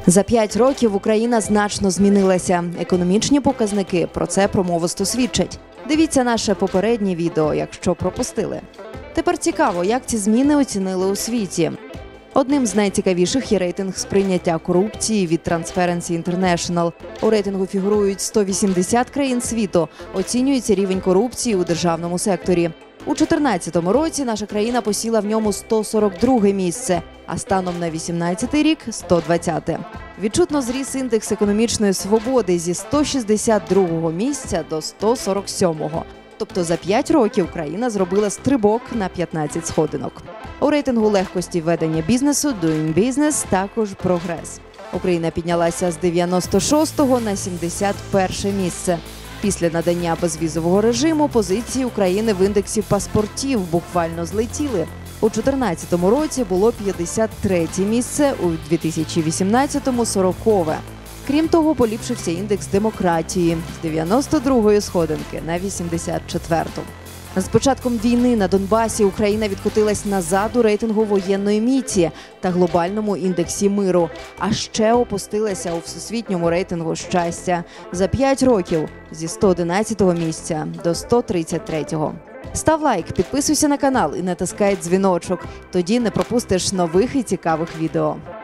За 5 років Україна значно змінилася. Економічні показники про це промовисто свідчать. Дивіться наше попереднє відео, якщо пропустили. Тепер цікаво, як ці зміни оцінили у світі. Одним з найцікавіших є рейтинг сприйняття корупції від Transparency International. У рейтингу фігурують 180 країн світу. Оцінюється рівень корупції у державному секторі. У 2014 році наша країна посіла в ньому 142 місце, а станом на 2018 рік – 120. Відчутно зріс індекс економічної свободи зі 162 місця до 147-го. Тобто за 5 років країна зробила стрибок на 15 сходинок. У рейтингу легкості ведення бізнесу Doing Business також прогрес. Україна піднялася з 96-го на 71 місце. Після надання безвізового режиму позиції України в індексі паспортів буквально злетіли. У 2014 році було 53 місце, у 2018-му – 40-ве. Крім того, поліпшився індекс демократії з 92-ї сходинки на 84-ту. З початком війни на Донбасі Україна відкотилась назад у рейтингу воєнної міці та глобальному індексі миру, а ще опустилася у всесвітньому рейтингу щастя за 5 років зі 111-го місця до 133-го. Став лайк, підписуйся на канал і натискай дзвіночок. Тоді не пропустиш нових і цікавих відео.